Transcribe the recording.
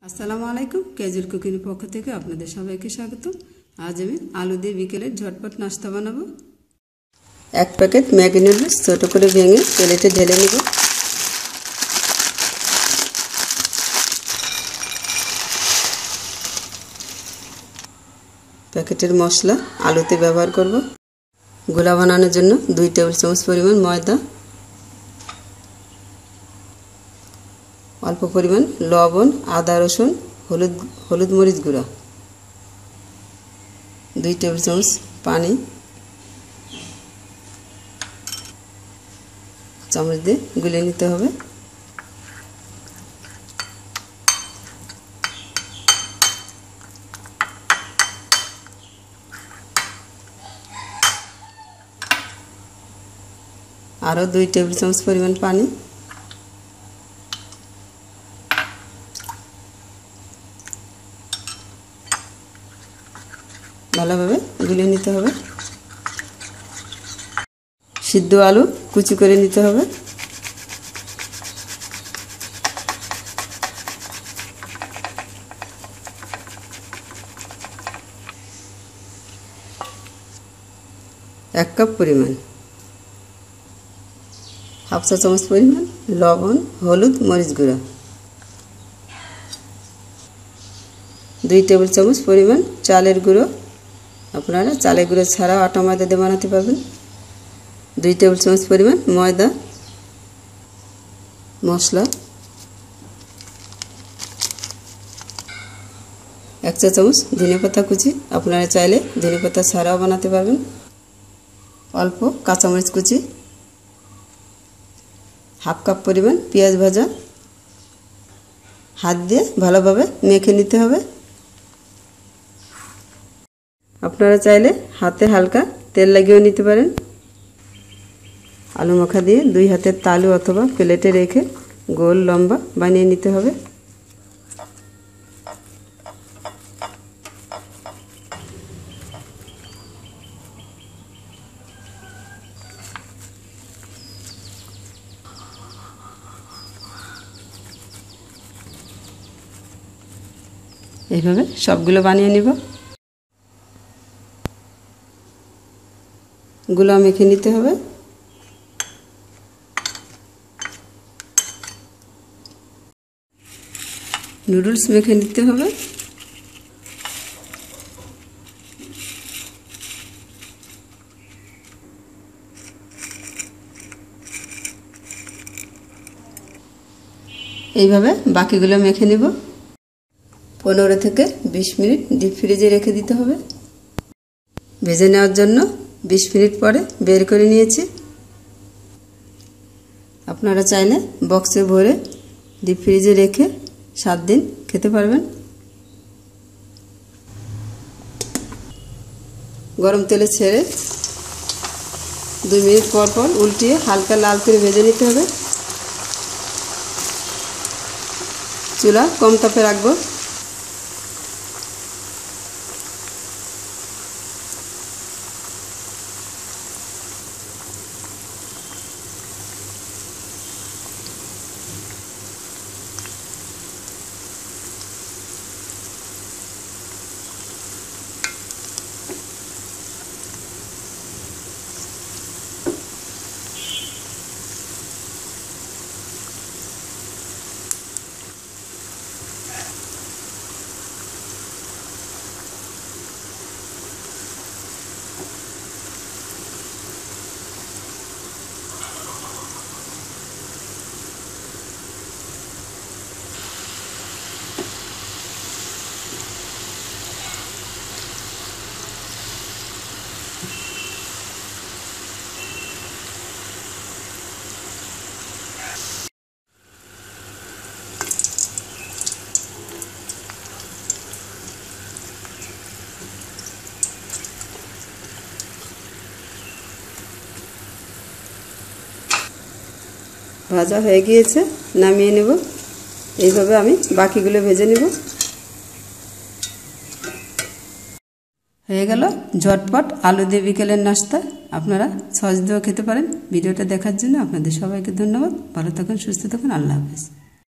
আসসালামু আলাইকুম। Casual cooking পক্ষ থেকে আপনাদের সবাইকে স্বাগত। আজ আমি আলু দিয়ে বিকেলের ঝটপট নাস্তা বানাবো। এক প্যাকেট ম্যাগি নুডলস ছোট করে ভেঙে প্লেটে ঢেলে নেব। প্যাকেটের মশলা আলুতে ব্যবহার করব। গোলা বানানোর জন্য 2 টেবিল চামচ পরিমাণ ময়দা, অল্প পরিমাণ লবণ, আদা রসুন, হলুদ মরিচ গুঁড়া, 2 টেবিল চামচ পানি, চামচ দিয়ে গুলে নিতে হবে। আরও 2 টেবিল চামচ পরিমাণ পানি, ভালোভাবে গুলে নিতে হবে। সিদ্ধ আলু কুচি করে নিতে হবে। এক কাপ পরিমাণ, হাফ চা চামচ পরিমাণ লবণ, হলুদ মরিচ গুঁড়া, 2 টেবিল চামচ পরিমাণ চালের গুঁড়ো। আপনারা চালের গুঁড়ো ছাড়াও আটা ময়দা দিয়ে বানাতে পারবেন। 2 টেবিল চামচ পরিমাণ ময়দা, মশলা 1 চা চামচ ধনেপাতা কুচি, আপনারা চাইলে ধনেপাতা ছাড়াও বানাতে পারবেন। অল্প কাঁচামরিচ কুচি, হাফ কাপ পরিমাণ পেঁয়াজ ভাজা। হাত দিয়ে ভালোভাবে মেখে নিতে হবে। আপনারা চাইলে হাতে হালকা তেল লাগিয়েও নিতে পারেন। আলু মাখা দিয়ে 2 হাতের তালু অথবা প্লেটে রেখে গোল লম্বা বানিয়ে নিতে হবে। এইভাবে সবগুলো বানিয়ে নিব। গুলা মেখে নিতে হবে। নুডলস মেখে নিতে হবে। এইভাবে বাকিগুলো মেখে নিব। 15 থেকে 20 মিনিট ডিপ ফ্রিজে রেখে দিতে হবে। ভেজে নেওয়ার জন্য 20 মিনিট পরে বের করে নিয়েছি। আপনারা চাইলে বক্সে ভরে ডিপ ফ্রিজে রেখে 7 দিন খেতে পারবেন। গরম তেলে ছেড়ে 2 মিনিট পর পর উল্টিয়ে হালকা লাল করে ভেজে নিতে হবে। চুলা কম তাপে রাখবো। ভাজা হয়ে গিয়েছে, নামিয়ে নেব। এইভাবে আমি বাকিগুলো ভেজে নেব। হয়ে গেল ঝটপট আলু দিয়ে বিকেলের নাস্তা। আপনারা সহজ দিয়েও খেতে পারেন। ভিডিওটা দেখার জন্য আপনাদের সবাইকে ধন্যবাদ। ভালো থাকুন, সুস্থ থাকুন। আল্লাহ হাফেজ।